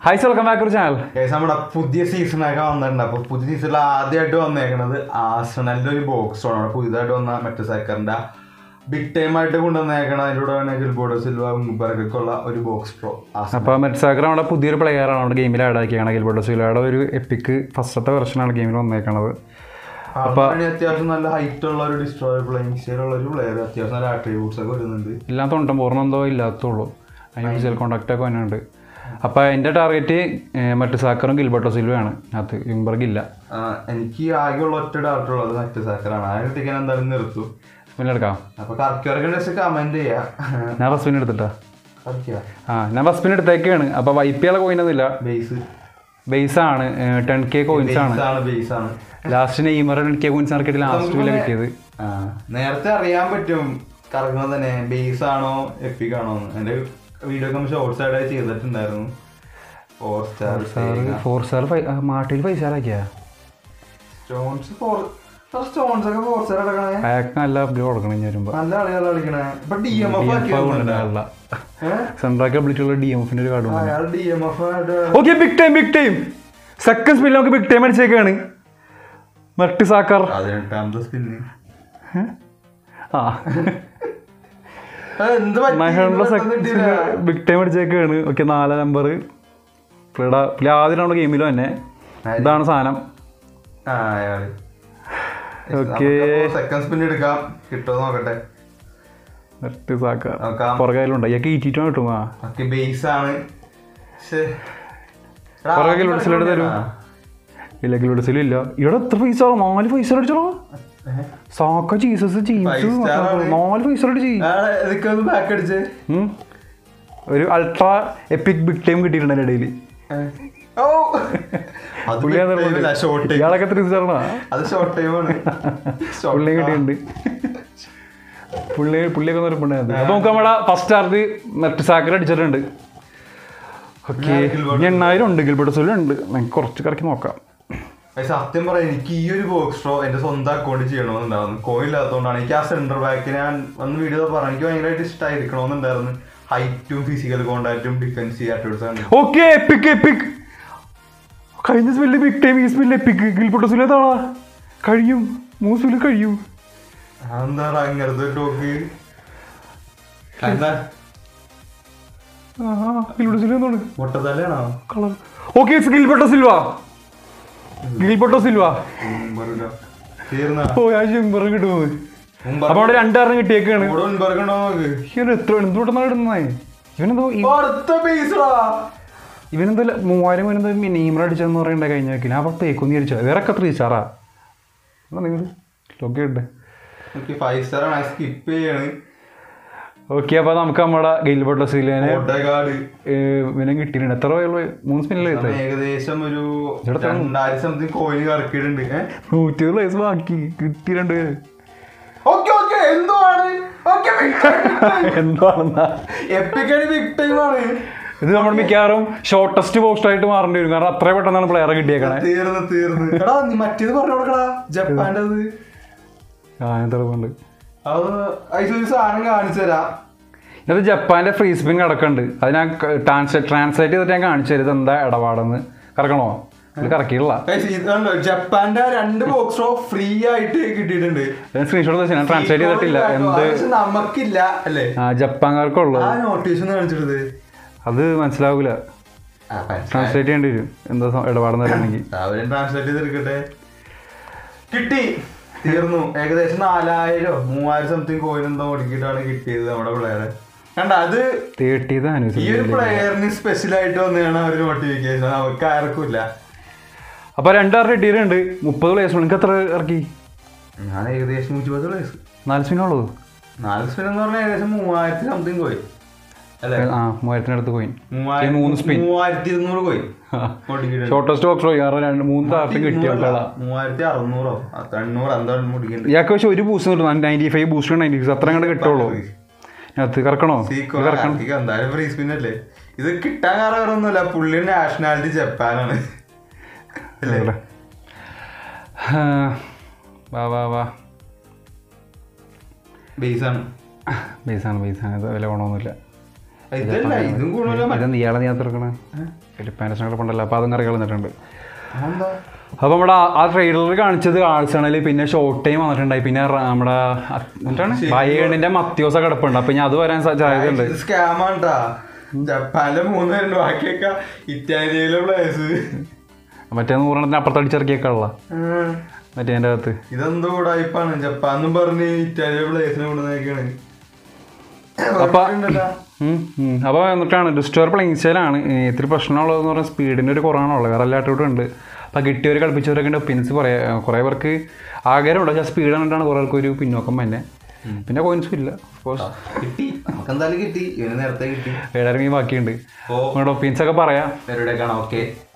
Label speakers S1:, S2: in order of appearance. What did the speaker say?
S1: Hi, welcome back to the channel.
S2: Guys, we have a new season. We have a new season. Arsenal Boxdraw. We have a big time. We have a Boxdraw.
S1: We have a player in the game. We have an epic first version of the game. We have
S2: a height of destroyer playing. We have attributes.
S1: We have a contact. Now, my target is Matisakar Gilberto Silva. That's Imbergilla.
S2: And key I go lot to Matisakar. I take another two.
S1: Spinner.
S2: A comment there.
S1: Never spin it. Never spin it again. Above IPL going to the base. Base on 10k coins. Last name and K wins are getting last week.
S2: Nertha Riambatum Cargana Baisano Epicano and video comes outside. I see that in there.
S1: 4-star Martin by Sarah.
S2: Stones for stones.
S1: I love the organ.
S2: But DM
S1: Sandra DM.
S2: DM
S1: Okay, big time. Seconds below big time and second. Matisakar.
S2: Other time the spinning.
S1: My hand was big time at second. Okay, Nala number. Play other game. Dance Anam. Okay.
S2: Second spin it up. Hit on
S1: Matisakar. Forgalunda. Yaki eat it to ma.
S2: Okay, base on it.
S1: Forgalunda. Electric Sililla. You're a 3 star, Molly for Israel. Soccer Jesus, Molly for Israel.
S2: Come back at it.
S1: Ultra epic big time get in a daily.
S2: Oh, a short time.
S1: Like a 3 star.
S2: That's short time.
S1: Pulling it in. Pulling on the Punna. Don't come out first star the Matisakar Gerund. Okay, I don't dig Gilberto Silva and Corsica.
S2: I saw them for a key Boxdraw and the Sonda Codici coil on a center back and one video of Aranjo style and height to physical contact to defensive attitudes.
S1: Okay, epic. Kindness will be big time is will epic Gilberto Silva. Cardium, most will carry you.
S2: And the Ranger the doggy. And that
S1: Gilberto Silva.
S2: What are the now?
S1: Okay, it's Gilberto Silva. Gilberto Silva. Oh, I am going to do it. About an entire taken.
S2: Wooden Bergano.
S1: Here is thrown to another night. Even though even the Muay when the name Radical and I can have a take on each other. There are Katri Sara. Nothing. Look at
S2: okay, 5 star and I skip pay.
S1: Okay, but I'm coming to Gilberto Silva.
S2: What I got
S1: winning it in a thorough moonspin later.
S2: Something coin or kid.
S1: No, till is walking. Okay,
S2: epic big time.
S1: This is going to be the shortest box try to mark. You are a private player.
S2: Japan. I
S1: this is Japan free spin. Translate
S2: Japan and Boxdraw free. I take it.
S1: Screenshot Japan that's manslagula. Translate in the
S2: translate Kitty. There's no something going on the kitty. And other
S1: 30
S2: player is specialized on the notification. Karakula.
S1: Upper under didn't Mupol is one Kataraki.
S2: None was
S1: Nalspinolo.
S2: Nalspin something going.
S1: More than the coin. Moon spin. Shortest talk for Yara and Moon. Yako show you boost 95 boost 90 Satran. That's the Karkano.
S2: Every spinner. Is a Kitanga on the Lapulin nationality Japan. Basin.
S1: Basin is available on the
S2: ഇതല്ല ഇതും കൂടുതലും
S1: ഇത് നീയാളെ നീ തീർക്കണേ ഫിലിപ്പാൻസിനെ കിടപ്പുണ്ടല്ലോ അപ്പോൾ അതും കറി കളഞ്ഞിട്ടുണ്ട്.
S2: എന്താ
S1: അപ്പോൾ നമ്മുടെ ആ ട്രെയിലറിൽ കാണിച്ചത് ആഴ്സണൽ, പിന്നെ ഷോർട്ട് ടൈം വന്നിട്ടുണ്ടായി, പിന്നെ നമ്മുടെ എന്താണ് ബയേണിന്റെ മത്യോസൊക്കെ കിടപ്പുണ്ട്. അപ്പൊ ഞാൻ അത് വരാൻ സാധ്യതയുണ്ട്.
S2: സ്കാമാണ്ടാ ജപ്പാനിലെ 3 പേരുണ്ട്, ബാക്കിയൊക്കെ ഇറ്റാലിയയിലെ പ്ലേസ്.
S1: മറ്റേ 100 അപ്പുറത്തടിച്ചിറക്കിയൊക്കെ ഉള്ള മറ്റേ എൻ്റെ അകത്ത്
S2: ഇതെന്തോ ഉടായിപ്പാണ്. ജപ്പാന്നും പറഞ്ഞ് ഇറ്റാലിയയിലെ പ്ലേസിനെ കൊണ്ടുവന്നേക്കാണ്.
S1: അപ്പോൾ എന്നിട്ടാണ് ഡിസ്റ്റോർ പ്ലേയിങ് സ്റ്റൈലാണ് ഇത്തിരി പ്രശ്നമുള്ളതെന്ന് പറഞ്ഞാൽ സ്പീഡിൻ്റെ ഒരു കുറവാണുള്ളത്, വേറെ എല്ലായിട്ടും ഉണ്ട്. അപ്പോൾ കിട്ടിയവർ കളിപ്പിച്ചവരൊക്കെ ഉണ്ട് ഒപ്പീനിയൻസ് പറയാം. കുറേ പേർക്ക് ആഗ്രഹമുണ്ട്, പക്ഷേ സ്പീഡ് കണ്ടിട്ടാണ് കുറേ പേർക്ക് ഒരു പിന്നോക്കം തന്നെ. പിന്നെ കോയിൻസും ഇല്ല
S2: കിട്ടി, നമുക്ക് എന്തായാലും കിട്ടി, ഇവന് നേരത്തെ കിട്ടി.
S1: ഏഴായിരം ബാക്കിയുണ്ട്. ഒപ്പീനിയൻസ് ഒക്കെ പറയാം.
S2: ഓക്കെ.